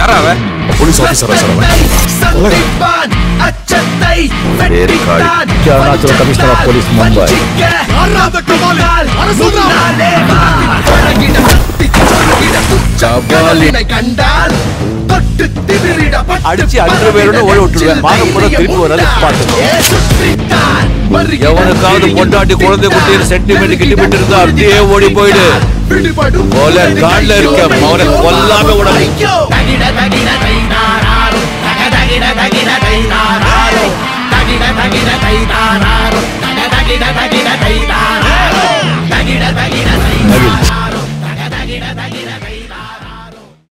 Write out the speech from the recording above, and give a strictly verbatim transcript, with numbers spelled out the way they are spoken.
யாரா அவன்? போலீஸ் ஆபீசரா சார் அவன்? वेरी कार्ड क्या Arunachal commissioner of police Mumbai அடிச்சு அஞ்சு பேரோட ஓடி விட்டுருவேன். மானப்பட திருப்பி வராது பாத்து. எவனுக்காவது பொண்டாட்டி குழந்தை குட்டி சென்டிமெண்ட் கிட்டிமெண்ட் இருந்தா அப்படியே ஓடி போயிடு. போல காட்ல இருக்க அவனை கொல்லாம விட. नवीन